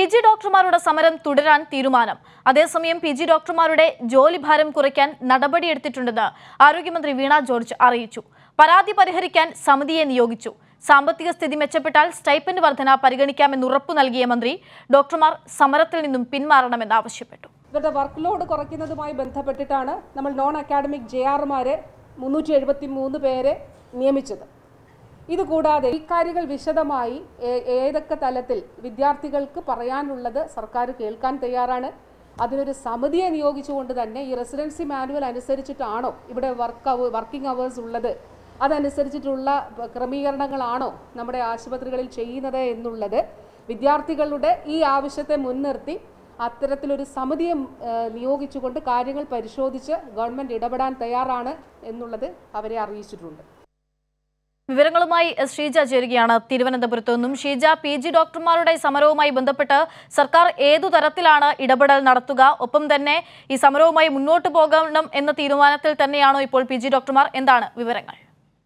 PG ഡോക്ടർമാരുടെ സമരം തുടരാൻ തീരുമാനം. അതേസമയം PG ഡോക്ടർമാരുടെ ജോലിഭാരം കുറയ്ക്കാൻ നടപടിയെടുത്തിട്ടുണ്ടെന്ന് ആരോഗ്യമന്ത്രി വീണ ജോർജ് അറിയിച്ചു. പരാതി പരിഹരിക്കാൻ സമിതിയെ നിയോഗിച്ചു. സാമ്പത്തിക സ്ഥിതി മെച്ചപ്പെട്ടാൽ സ്റ്റൈപ്പൻഡ് വർധന പരിഗണിക്കാമെന്ന് ഉറപ്പു നൽകിയ മന്ത്രി ഡോക്ടർമാർ സമരത്തിൽ നിന്നും പിന്മാറണമെന്ന് ആവശ്യപ്പെട്ടു. ഇവരുടെ വർക്ക് ലോഡ് കുറയ്ക്കുന്നതുമായി ബന്ധപ്പെട്ടിട്ടാണ് നമ്മൾ നോൺ അക്കാഡമിക് JRമാരെ 373 പേരെ നിയമിച്ചത്. ഇതുകൂടാതെ ഇക്കാര്യങ്ങൾ വിശദമായി ഏതൊക്കെ തലത്തിൽ വിദ്യാർത്ഥികൾക്ക് പറയാനുള്ളത് സർക്കാർ കേൾക്കാൻ തയ്യാറാണ്. അതിനൊരു സമിതിയെ നിയോഗിച്ചുകൊണ്ട് തന്നെ ഈ റെസിഡൻസി മാനുവൽ അനുസരിച്ചിട്ടാണോ ഇവിടെ വർക്കിംഗ് അവേഴ്സ് ഉള്ളത്, അതനുസരിച്ചിട്ടുള്ള ക്രമീകരണങ്ങളാണോ നമ്മുടെ ആശുപത്രികളിൽ ചെയ്യുന്നത് എന്നുള്ളത് വിദ്യാർത്ഥികളുടെ ഈ ആവശ്യത്തെ മുൻനിർത്തി അത്തരത്തിലൊരു സമിതിയെ നിയോഗിച്ചുകൊണ്ട് കാര്യങ്ങൾ പരിശോധിച്ച് ഗവൺമെൻറ് ഇടപെടാൻ തയ്യാറാണ് എന്നുള്ളത് അവരെ അറിയിച്ചിട്ടുണ്ട്. വിവരങ്ങളുമായി ഷീജ ചേരുകയാണ് തിരുവനന്തപുരത്തു നിന്നും. ഷീജ, PG ഡോക്ടർമാരുടെ സമരവുമായി ബന്ധപ്പെട്ട് സർക്കാർ ഏതു തരത്തിലാണ് ഇടപെടൽ നടത്തുക? ഒപ്പം തന്നെ ഈ സമരവുമായി മുന്നോട്ട് പോകണം എന്ന തീരുമാനത്തിൽ തന്നെയാണോ ഇപ്പോൾ PG ഡോക്ടർമാർ? എന്താണ് വിവരങ്ങൾ?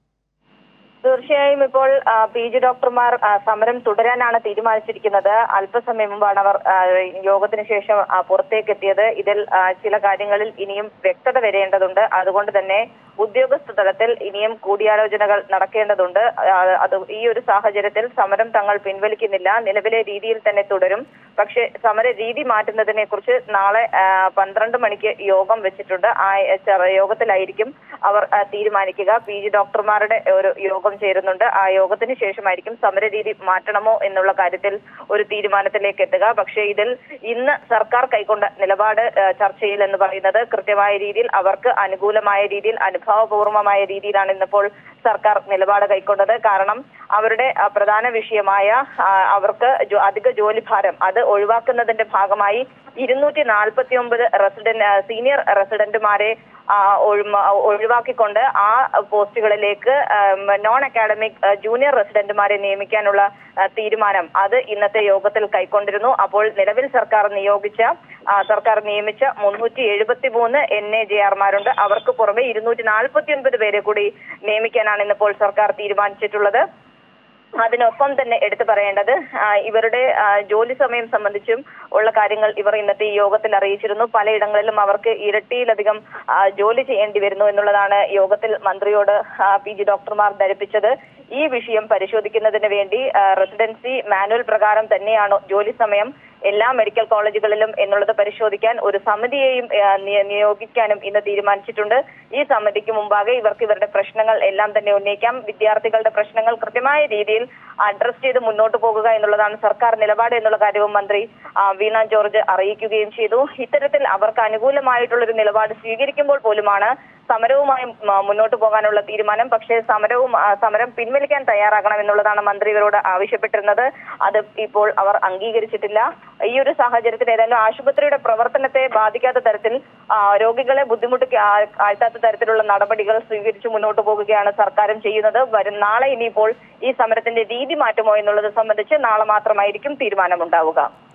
തീർച്ചയായും ഇപ്പോൾ PG ഡോക്ടർമാർ സമരം തുടരാനാണ് തീരുമാനിച്ചിരിക്കുന്നത്. അല്പസമയം മുമ്പാണ് അവർ യോഗത്തിന് ശേഷം പുറത്തേക്ക് എത്തിയത്. ഇതിൽ ചില കാര്യങ്ങളിൽ ഇനിയും വ്യക്തത വരേണ്ടതുണ്ട്. അതുകൊണ്ട് തന്നെ ഉദ്യോഗസ്ഥ തലത്തിൽ ഇനിയും കൂടിയാലോചനകൾ നടക്കേണ്ടതുണ്ട്. അത് ഈ ഒരു സാഹചര്യത്തിൽ സമരം തങ്ങൾ പിൻവലിക്കുന്നില്ല, നിലവിലെ രീതിയിൽ തന്നെ തുടരും. പക്ഷേ സമര രീതി മാറ്റുന്നതിനെ കുറിച്ച് നാളെ 12 മണിക്ക് യോഗം വെച്ചിട്ടുണ്ട്. ആ യോഗത്തിലായിരിക്കും അവർ തീരുമാനിക്കുക. PG ഡോക്ടർമാരുടെ ഒരു യോഗം ചേരുന്നുണ്ട്. ആ യോഗത്തിന് ശേഷമായിരിക്കും സമരരീതി മാറ്റണമോ എന്നുള്ള കാര്യത്തിൽ ഒരു തീരുമാനത്തിലേക്ക് എത്തുക. പക്ഷേ ഇതിൽ ഇന്ന് സർക്കാർ കൈക്കൊണ്ട നിലപാട് ചർച്ചയിൽ എന്ന് പറയുന്നത് കൃത്യമായ രീതിയിൽ അവർക്ക് അനുകൂലമായ രീതിയിൽ അനുഭാവപൂർവമായ രീതിയിലാണ് ഇന്നിപ്പോൾ സർക്കാർ നിലപാട് കൈക്കൊണ്ടത്. കാരണം അവരുടെ പ്രധാന വിഷയമായ അവർക്ക് അധിക ജോലിഭാരം അത് ഒഴിവാക്കുന്നതിന്റെ ഭാഗമായി 249 സീനിയർ റെസിഡന്റുമാരെ ഒഴിവാക്കിക്കൊണ്ട് ആ പോസ്റ്റുകളിലേക്ക് നോൺ അക്കാഡമിക് ജൂനിയർ റെസിഡന്റുമാരെ നിയമിക്കാനുള്ള തീരുമാനം അത് ഇന്നത്തെ യോഗത്തിൽ കൈക്കൊണ്ടിരുന്നു. അപ്പോൾ നിലവിൽ സർക്കാർ നിയമിച്ച 373 NA JRമാരുണ്ട്. അവർക്ക് പുറമെ 249 പേരെ കൂടി നിയമിക്കാനാണ് ഇന്നിപ്പോൾ സർക്കാർ തീരുമാനിച്ചിട്ടുള്ളത്. അതിനൊപ്പം തന്നെ എടുത്തു പറയേണ്ടത് ഇവരുടെ ജോലി സമയം സംബന്ധിച്ചും ഉള്ള കാര്യങ്ങൾ ഇവർ ഇന്നത്തെ ഈ യോഗത്തിൽ അറിയിച്ചിരുന്നു. പലയിടങ്ങളിലും അവർക്ക് ഇരട്ടിയിലധികം ജോലി ചെയ്യേണ്ടി വരുന്നു എന്നുള്ളതാണ് യോഗത്തിൽ മന്ത്രിയോട് PG ഡോക്ടർമാർ ധരിപ്പിച്ചത്. ഈ വിഷയം പരിശോധിക്കുന്നതിന് വേണ്ടി റെസിഡൻസി മാനുവൽ പ്രകാരം തന്നെയാണോ ജോലി സമയം എല്ലാ മെഡിക്കൽ കോളേജുകളിലും എന്നുള്ളത് പരിശോധിക്കാൻ ഒരു സമിതിയെയും നിയോഗിക്കാനും ഇന്ന് തീരുമാനിച്ചിട്ടുണ്ട്. ഈ സമിതിക്ക് മുമ്പാകെ ഇവർക്ക് ഇവരുടെ പ്രശ്നങ്ങൾ എല്ലാം തന്നെ ഉന്നയിക്കാം. വിദ്യാർത്ഥികളുടെ പ്രശ്നങ്ങൾ കൃത്യമായ രീതിയിൽ അഡ്രസ് ചെയ്ത് മുന്നോട്ട് പോകുക എന്നുള്ളതാണ് സർക്കാർ നിലപാട് എന്നുള്ള കാര്യവും മന്ത്രി വീണ ജോർജ് അറിയിക്കുകയും ചെയ്തു. ഇത്തരത്തിൽ അവർക്ക് അനുകൂലമായിട്ടുള്ളൊരു നിലപാട് സ്വീകരിക്കുമ്പോൾ പോലുമാണ് സമരവുമായി മുന്നോട്ട് പോകാനുള്ള തീരുമാനം. പക്ഷേ സമരം പിൻവലിക്കാൻ തയ്യാറാകണം എന്നുള്ളതാണ് മന്ത്രി ഇവരോട് ആവശ്യപ്പെട്ടിരുന്നത്. അത് ഇപ്പോൾ അവർ അംഗീകരിച്ചിട്ടില്ല. ഈ ഒരു സാഹചര്യത്തിൽ ഏതായാലും ആശുപത്രിയുടെ പ്രവർത്തനത്തെ ബാധിക്കാത്ത തരത്തിൽ രോഗികളെ ബുദ്ധിമുട്ട് ആഴ്ത്താത്ത തരത്തിലുള്ള നടപടികൾ സ്വീകരിച്ചു മുന്നോട്ട് പോകുകയാണ് സർക്കാരും ചെയ്യുന്നത്. നാളെ ഇനിയിപ്പോൾ ഈ സമരത്തിന്റെ രീതി മാറ്റുമോ എന്നുള്ളത് സംബന്ധിച്ച് നാളെ മാത്രമായിരിക്കും തീരുമാനമുണ്ടാവുക.